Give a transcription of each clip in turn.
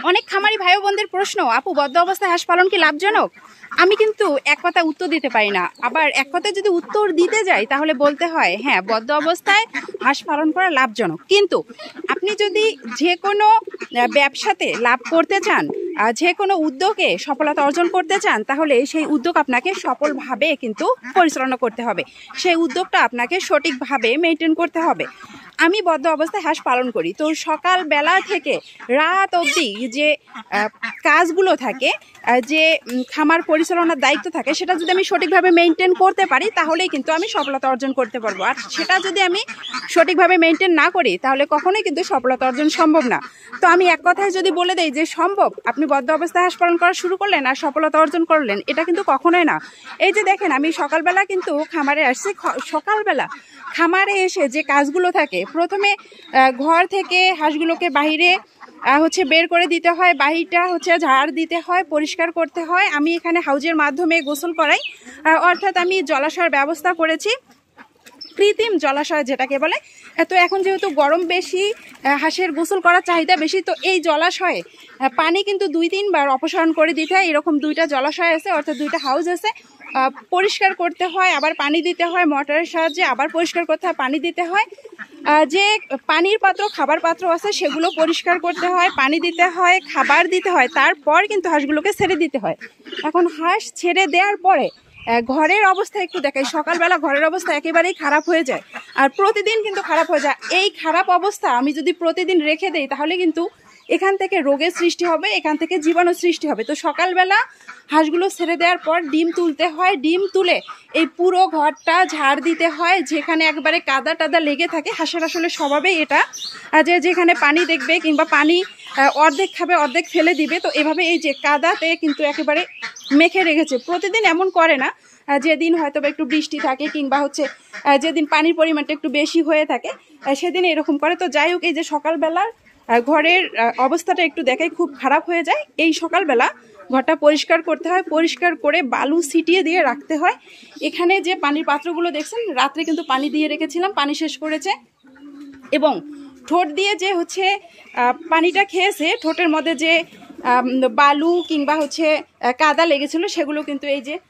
অনেক খামারি ভাই বোনদের প্রশ্ন, আপু বদ্ধ অবস্থায় হাঁস পালন কি লাভজনক? আমি কিন্তু এক কথা উত্তর দিতে পারি না, আবার এক কথায় যদি উত্তর দিতে যাই তাহলে বলতে হয় হ্যাঁ, বদ্ধ অবস্থায় হাঁস পালন করা লাভজনক। কিন্তু আপনি যদি যে কোনো ব্যবসাতে লাভ করতে চান, যে কোনো উদ্যোগে সফলতা অর্জন করতে চান, তাহলে সেই উদ্যোগ আপনাকে সফলভাবে কিন্তু পরিচালনা করতে হবে। সেই উদ্যোগটা আপনাকে সঠিকভাবে মেনটেন করতে হবে। আমি বদ্ধ অবস্থায় হাঁস পালন করি, তো সকালবেলা থেকে রাত অবধি যে কাজগুলো থাকে, যে খামার পরিচালনার দায়িত্ব থাকে, সেটা যদি আমি সঠিকভাবে মেনটেন করতে পারি তাহলেই কিন্তু আমি সফলতা অর্জন করতে পারবো। আর সেটা যদি আমি সঠিকভাবে মেনটেন না করি তাহলে কখনোই কিন্তু সফলতা অর্জন সম্ভব না। তো আমি এক কথায় যদি বলে দেই যে সম্ভব, আপনি বদ্ধ অবস্থায় হাঁস পালন করা শুরু করলেন আর সফলতা অর্জন করলেন, এটা কিন্তু কখনোই না। এই যে দেখেন, আমি সকালবেলা কিন্তু খামারে আসছি, সকালবেলা খামারে এসে যে কাজগুলো থাকে, প্রথমে ঘর থেকে হাঁসগুলোকে বাইরে বের করে দিতে হয়, বাহিরটা ঝাড় দিতে হয়, পরিষ্কার করতে হয়। আমি এখানে হাউজের মাধ্যমে গোসল করাই, অর্থাৎ আমি জলাশয়ের ব্যবস্থা করেছি, কৃত্রিম জলাশয় যেটাকে বলে। তো এখন যেহেতু গরম বেশি, হাঁসের গোসল করার চাহিদা বেশি, তো এই জলাশয়ে পানি কিন্তু 2-3 বার অপসারণ করে দিতে হয়। এরকম 2টা জলাশয় আছে, অর্থাৎ 2টা হাউজ আছে, পরিষ্কার করতে হয়, আবার পানি দিতে হয়, মোটরের সাহায্যে আবার পরিষ্কার করতে হয়, পানি দিতে হয়। যে পানির পাত্র, খাবার পাত্র আছে, সেগুলো পরিষ্কার করতে হয়, পানি দিতে হয়, খাবার দিতে হয়, তারপর কিন্তু হাঁসগুলোকে ছেড়ে দিতে হয়। এখন হাঁস ছেড়ে দেওয়ার পরে ঘরের অবস্থা একটু দেখাই। সকালবেলা ঘরের অবস্থা একেবারেই খারাপ হয়ে যায়, আর প্রতিদিন কিন্তু খারাপ হয়ে যায়। এই খারাপ অবস্থা আমি যদি প্রতিদিন রেখে দেই তাহলে কিন্তু এখান থেকে রোগের সৃষ্টি হবে, এখান থেকে জীবাণু সৃষ্টি হবে। তো সকালবেলা হাঁসগুলো ছেড়ে দেওয়ার পর ডিম তুলতে হয়, ডিম তুলে এই পুরো ঘরটা ঝাড় দিতে হয়, যেখানে একবারে কাদা টাদা লেগে থাকে। হাঁসের আসলে স্বভাবেই এটা, যে যেখানে পানি দেখবে কিংবা পানি অর্ধেক খাবে অর্ধেক ফেলে দিবে, তো এভাবে এই যে কাদাতে কিন্তু একেবারে মেখে রেখেছে। প্রতিদিন এমন করে না, যেদিন হয়তো একটু বৃষ্টি থাকে কিংবা যেদিন পানির পরিমাণটা একটু বেশি হয়ে থাকে সেদিন এরকম করে। তো যাই হোক, এই যে সকালবেলার ঘরের অবস্থাটা একটু দেখাই, খুব খারাপ হয়ে যায়। এই সকালবেলা ঘরটা পরিষ্কার করতে হয়, পরিষ্কার করে বালু ছিটিয়ে দিয়ে রাখতে হয়। এখানে যে পানির পাত্রগুলো দেখছেন, রাত্রে কিন্তু পানি দিয়ে রেখেছিলাম, পানি শেষ করেছে, এবং ঠোঁট দিয়ে যে পানিটা খেয়েছে, ঠোঁটের মধ্যে যে বালু কিংবা কাদা লেগেছিল, সেগুলো কিন্তু এই যে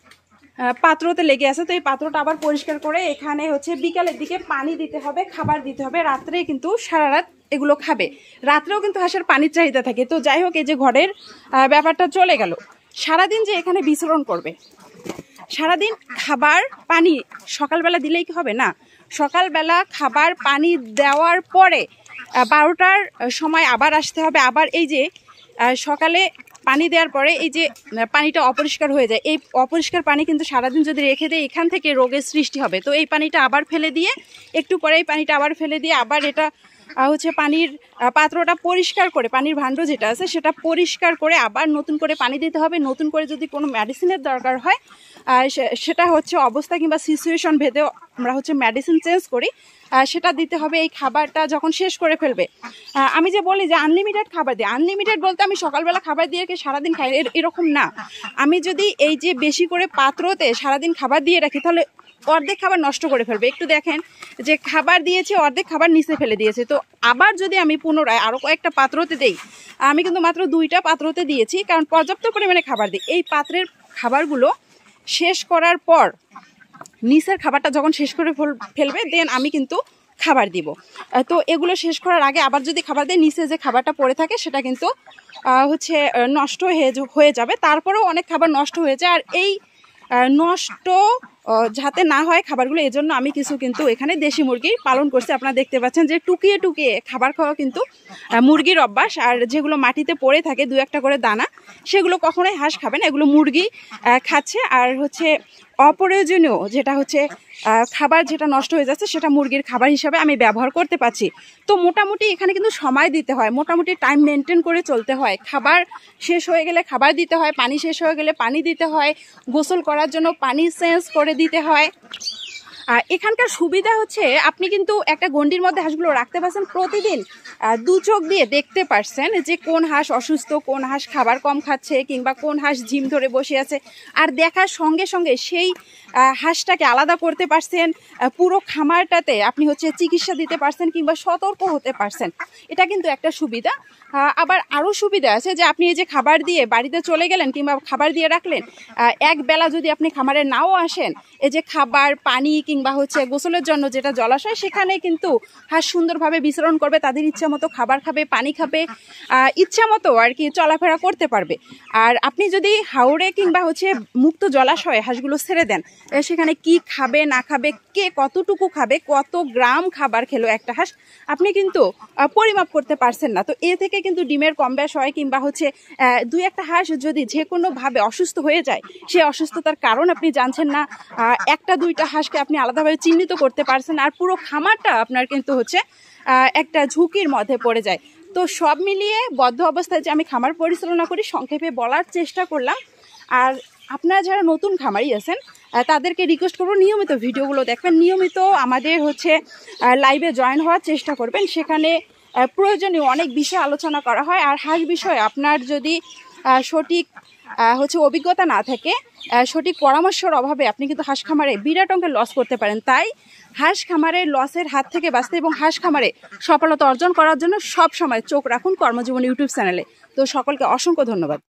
পাত্রতে লেগে আছে। তো এই পাত্রটা আবার পরিষ্কার করে এখানে বিকালের দিকে পানি দিতে হবে, খাবার দিতে হবে। রাত্রে কিন্তু সারা রাত এগুলো খাবে, রাত্রেও কিন্তু হাঁসের পানির চাহিদা থাকে। তো যাই হোক, এই যে ঘরের ব্যাপারটা চলে গেল। সারাদিন যে এখানে বিচরণ করবে, সারাদিন খাবার পানি সকালবেলা দিলেই কি হবে না, সকালবেলা খাবার পানি দেওয়ার পরে 12টার সময় আবার আসতে হবে। আবার এই যে সকালে পানি দেওয়ার পরে এই যে পানিটা অপরিষ্কার হয়ে যায়, এই অপরিষ্কার পানি কিন্তু সারাদিন যদি রেখে দেয় এখান থেকে রোগের সৃষ্টি হবে। তো এই পানিটা আবার ফেলে দিয়ে, একটু পরে এই পানিটা আবার ফেলে দিয়ে, আবার এটা পানির পাত্রটা পরিষ্কার করে, পানির ভাণ্ড যেটা আছে সেটা পরিষ্কার করে আবার নতুন করে পানি দিতে হবে। নতুন করে যদি কোনো মেডিসিনের দরকার হয়, সেটা অবস্থা কিংবা সিচুয়েশন ভেদে আমরা মেডিসিন চেঞ্জ করি, সেটা দিতে হবে। এই খাবারটা যখন শেষ করে ফেলবে, আমি যে বলি যে আনলিমিটেড খাবার দিই, আনলিমিটেড বলতে আমি সকালবেলা খাবার দিয়ে রেখে সারাদিন খাই এরকম না। আমি যদি এই যে বেশি করে পাত্রতে সারাদিন খাবার দিয়ে রাখি তাহলে অর্ধেক খাবার নষ্ট করে ফেলবে। একটু দেখেন যে খাবার দিয়েছে, অর্ধেক খাবার নিচে ফেলে দিয়েছে। তো আবার যদি আমি পুনরায় আরও কয়েকটা পাত্রতে দেই, আমি কিন্তু মাত্র 2টা পাত্রতে দিয়েছি, কারণ পর্যাপ্ত পরিমাণে খাবার দিই। এই পাত্রের খাবারগুলো শেষ করার পর, নিচের খাবারটা যখন শেষ করে ফেলবে, দেন আমি কিন্তু খাবার দিব। তো এগুলো শেষ করার আগে আবার যদি খাবার দেয়, নিচে যে খাবারটা পড়ে থাকে সেটা কিন্তু নষ্ট হয়ে যাবে। তারপরেও অনেক খাবার নষ্ট হয়ে যায়, আর এই নষ্ট যাতে না হয় খাবারগুলো, এজন্য আমি কিছু কিন্তু এখানে দেশি মুরগি পালন করছি। আপনারা দেখতে পাচ্ছেন যে টুকিয়ে টুকিয়ে খাবার খাওয়া কিন্তু মুরগির অভ্যাস। আর যেগুলো মাটিতে পড়ে থাকে 2-1টা করে দানা, সেগুলো কখনোই হাঁস খাবে না, এগুলো মুরগি খাচ্ছে। আর অপ্রয়োজনীয় যেটা খাবার যেটা নষ্ট হয়ে যাচ্ছে, সেটা মুরগির খাবার হিসাবে আমি ব্যবহার করতে পারছি। তো মোটামুটি এখানে কিন্তু সময় দিতে হয়, মোটামুটি টাইম মেনটেন করে চলতে হয়। খাবার শেষ হয়ে গেলে খাবার দিতে হয়, পানি শেষ হয়ে গেলে পানি দিতে হয়, গোসল করার জন্য পানি চেঞ্জ করে দিতে হয়। এখানকার সুবিধা হচ্ছে আপনি কিন্তু একটা গণ্ডির মধ্যে হাঁসগুলো রাখতে পারছেন, প্রতিদিন 2 চোখ দিয়ে দেখতে পারছেন যে কোন হাঁস অসুস্থ, কোন হাঁস খাবার কম খাচ্ছে, কিংবা কোন হাঁস ঝিম ধরে বসে আছে। আর দেখার সঙ্গে সঙ্গে সেই হাঁসটাকে আলাদা করতে পারছেন, পুরো খামারটাতে আপনি হচ্ছে চিকিৎসা দিতে পারছেন কিংবা সতর্ক হতে পারছেন। এটা কিন্তু একটা সুবিধা। আবার আরও সুবিধা আছে যে আপনি এই যে খাবার দিয়ে বাড়িতে চলে গেলেন কিংবা খাবার দিয়ে রাখলেন, এক বেলা যদি আপনি খামারে নাও আসেন, এই যে খাবার, পানি কিংবা হচ্ছে গোসলের জন্য যেটা জলাশয়, সেখানে কিন্তু হাঁস সুন্দরভাবে বিচরণ করবে, তাদের ইচ্ছা মতো খাবার খাবে, পানি খাবে, ইচ্ছা মতো আর কি চলাফেরা করতে পারবে। আর আপনি যদি হাওড়ে কিংবা হচ্ছে মুক্ত জলাশয়ে হাঁসগুলো ছেড়ে দেন, সেখানে কি খাবে না খাবে, কে কতটুকু খাবে, কত গ্রাম খাবার খেলো একটা হাঁস, আপনি কিন্তু পরিমাপ করতে পারছেন না। তো এ থেকে কিন্তু ডিমের কম বেশ হয়, কিংবা হচ্ছে 2-1টা হাঁস যদি যে কোনোভাবে অসুস্থ হয়ে যায়, সে অসুস্থতার কারণ আপনি জানছেন না, 1-2টা হাঁসকে আপনি আলাদাভাবে চিহ্নিত করতে পারছেন, আর পুরো খামারটা আপনার কিন্তু হচ্ছে একটা ঝুঁকির মধ্যে পড়ে যায়। তো সব মিলিয়ে বদ্ধ অবস্থায় যে আমি খামার পরিচালনা করি, সংক্ষেপে বলার চেষ্টা করলাম। আর আপনারা যারা নতুন খামারি আছেন, তাদেরকে রিকোয়েস্ট করবো নিয়মিত ভিডিওগুলো দেখবেন, নিয়মিত আমাদের হচ্ছে লাইভে জয়েন হওয়ার চেষ্টা করবেন। সেখানে প্রয়োজনীয় অনেক বিষয় আলোচনা করা হয়। আর হাঁস বিষয়ে আপনার যদি সঠিক হচ্ছে অভিজ্ঞতা না থাকে, সঠিক পরামর্শের অভাবে আপনি কিন্তু হাঁস খামারে বিরাট অঙ্কের লস করতে পারেন। তাই হাঁস খামারের লসের হাত থেকে বাঁচতে এবং হাঁস খামারে সফলতা অর্জন করার জন্য সব সময় চোখ রাখুন কর্মজীবন ইউটিউব চ্যানেলে। তো সকলকে অসংখ্য ধন্যবাদ।